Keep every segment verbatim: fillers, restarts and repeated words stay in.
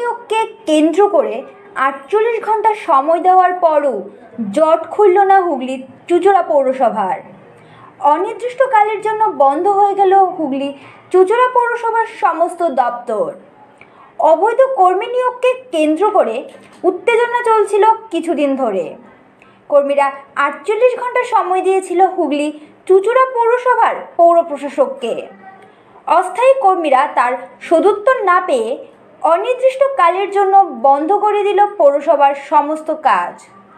নিয়োগকে কেন্দ্র করে আটচল্লিশ ঘন্টা সময় দেওয়ার পরও জট খুলল না হুগলির চুঁচুড়া পৌরসভার। অনির্দিষ্টকালের জন্য বন্ধ হয়ে গেল হুগলি চুঁচুড়া পৌরসভার সমস্ত দপ্তর। অবৈধ কর্মী নিয়োগকে কেন্দ্র করে উত্তেজনা চলছিল কিছুদিন ধরে। কর্মীরা আটচল্লিশ ঘন্টা সময় দিয়েছিল হুগলি চুঁচুড়া পৌরসভার পৌর প্রশাসককে। অস্থায়ী কর্মীরা তার সদুত্তর না পেয়ে অনির্দিষ্টকালের জন্য বন্ধ করে দিল পৌরসভার সমস্ত কাজ।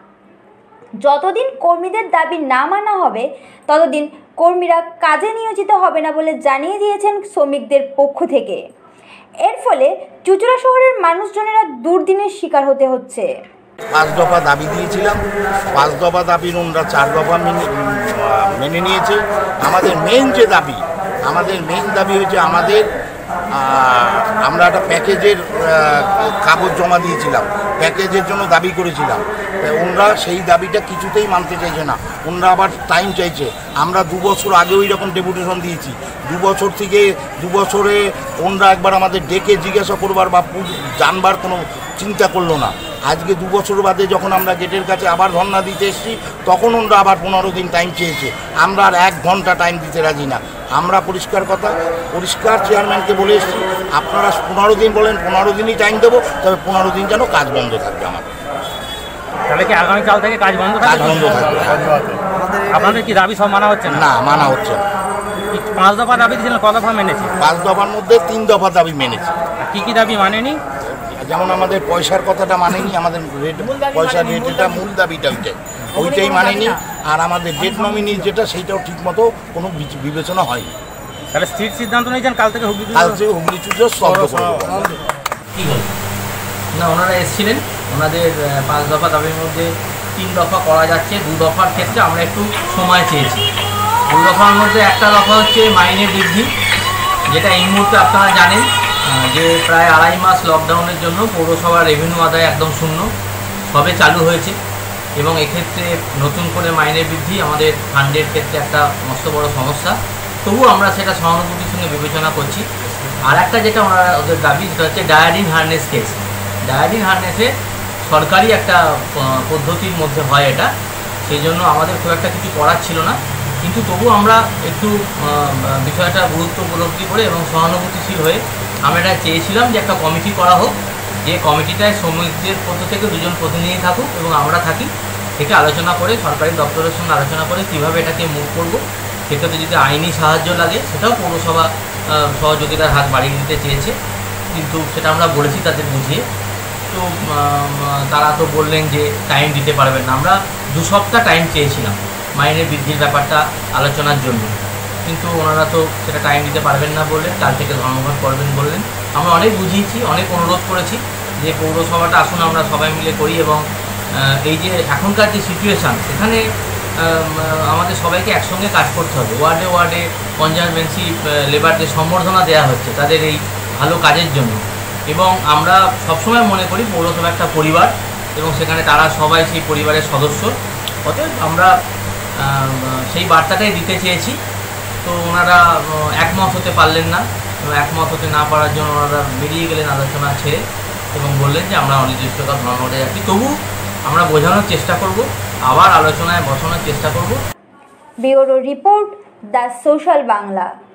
যতদিন কর্মীদের দাবি না মানা হবে ততদিন কর্মীরা কাজে নিয়োজিত হবে না বলে জানিয়ে দিয়েছেন শ্রমিকদের পক্ষ থেকে। এর ফলে চুঁচুড়া শহরের মানুষজনেরা দুর্দিনের শিকার হতে হচ্ছে। পাঁচ দফা দাবি দিয়েছিলাম, পাঁচ দফা দাবির ওনারা চার দফা মেনে মেনে নিয়েছে। আমাদের মেন যে দাবি, আমাদের মেন দাবি হচ্ছে আমাদের আমরা একটা প্যাকেজের কাগজ জমা দিয়েছিলাম, প্যাকেজের জন্য দাবি করেছিলাম। ওনারা সেই দাবিটা কিছুতেই মানতে চাইছে না, ওনারা আবার টাইম চাইছে। আমরা দু বছর আগে ওই রকম ডেপুটেশন দিয়েছি, দু বছর থেকে দু বছরে ওনারা একবার আমাদের ডেকে জিজ্ঞাসা করবার বা জানবার কোনো চিন্তা করলো না। আজকে দু বছর বাদে যখন আমরা গেটের কাছে আবার ধর্ণা দিতে এসেছি তখন ওনারা আবার পনেরো দিন টাইম চেয়েছে। আমরা আর এক ঘন্টা টাইম দিতে রাজি না। আমরা পরিষ্কার কথা পরিষ্কার চেয়ারম্যানকে বলে এসেছি, আপনারা পনেরো দিন বলেন, পনেরো দিনই টাইম দেবো, তবে পনেরো দিন যেন কাজ বন্ধ থাকবে। আমাদের তাহলে কি আগামীকাল থেকে কাজ বন্ধ কাজ বন্ধ থাকবে। আপনাদের কি দাবি সব মানা হচ্ছে না? না, মানা হচ্ছে না। পাঁচ দফা দাবি দিয়েছিলেন, ক দফা মেনেছে? পাঁচ দফার মধ্যে তিন দফা দাবি মেনেছে। কি কি দাবি মানেনি? যেমন আমাদের পয়সার কথাটা মানেনি, আমাদের রেট পয়সার রেটটা মূল দাবিটা ওইটাই ওইটাই মানেনি। আর আমাদের ডেট নমিনি যেটা সেইটাও ঠিকমতো কোনো বিবেচনা হয়নি। তাহলে স্থির সিদ্ধান্ত নিয়েছেন কাল থেকে হুগলি কাল থেকে হুগলি চুঁচুড়া স্তব্ধ করে দেবো। কী বল না, ওনারা এসেছিলেন, ওনাদের পাঁচ দফা দাবির মধ্যে তিন দফা করা যাচ্ছে, দু দফার ক্ষেত্রে আমরা একটু সময় চেয়েছি। দু দফার মধ্যে একটা দফা হচ্ছে মাইনে বৃদ্ধি, যেটা এই মুহূর্তে আপনারা জানেন যে প্রায় আড়াই মাস লকডাউনের জন্য পৌরসভার রেভিনিউ আদায় একদম শূন্য, সবে চালু হয়েছে এবং এক্ষেত্রে নতুন করে মাইনে বৃদ্ধি আমাদের ফান্ডের ক্ষেত্রে একটা মস্ত বড় সমস্যা। তবুও আমরা সেটা সহানুভূতির সঙ্গে বিবেচনা করছি। আর একটা যেটা ওনারা ওদের দাবি, সেটা হচ্ছে ডায়াডিন হারনেস কেস। ডায়াডিন হারনেসে সরকারি একটা পদ্ধতির মধ্যে হয় এটা, সেই জন্য আমাদের খুব একটা কিছু করার ছিল না, কিন্তু তবু আমরা একটু বিষয়টা গুরুত্ব উপলব্ধি করে এবং সহানুভূতিশীল হয়ে আমরা এটা চেয়েছিলাম যে একটা কমিটি করা হোক, যে কমিটিটায় শ্রমিকদের পক্ষ থেকে দুজন প্রতিনিধি থাকুক এবং আমরা থাকি, থেকে আলোচনা করে সরকারি দপ্তরের সঙ্গে আলোচনা করে কীভাবে এটাকে মুভ করবো। সেটাতে যদি আইনি সাহায্য লাগে সেটাও পৌরসভা সহযোগিতার হাত বাড়িয়ে দিতে চেয়েছে, কিন্তু সেটা আমরা বলেছি তাদের বুঝিয়ে। তো তারা তো বললেন যে টাইম দিতে পারবেন না। আমরা দু সপ্তাহ টাইম চেয়েছিলাম মাইনে বৃদ্ধির ব্যাপারটা আলোচনার জন্য, কিন্তু ওনারা তো সেটা টাইম দিতে পারবেন না বললেন, কাল থেকে ধর্মঘট করবেন বললেন। আমরা অনেক বুঝিয়েছি, অনেক অনুরোধ করেছি যে পৌরসভাটা আসুন আমরা সবাই মিলে করি, এবং এই যে এখনকার যে সিচুয়েশান সেখানে আমাদের সবাইকে একসঙ্গে কাজ করতে হবে। ওয়ার্ডে ওয়ার্ডে কনজারভেন্সি লেবারদের সম্বর্ধনা দেওয়া হচ্ছে তাদের এই ভালো কাজের জন্য, এবং আমরা সবসময় মনে করি পৌরসভা একটা পরিবার এবং সেখানে তারা সবাই সেই পরিবারের সদস্য। অতএব আমরা সেই বার্তাটাই দিতে চেয়েছি। তো ওনারা একমত হতে পারলেন না, একমত হতে না পারার জন্য ওনারা বেরিয়ে গেলেন আলোচনা ছেড়ে এবং বললেন যে আমরা অনির্দিষ্টকাল ধর্মঘটে যাচ্ছি। তবু আমরা বোঝানোর চেষ্টা করব, আবার আলোচনায় বসানোর চেষ্টা করব। Bureau report, the social Bangla.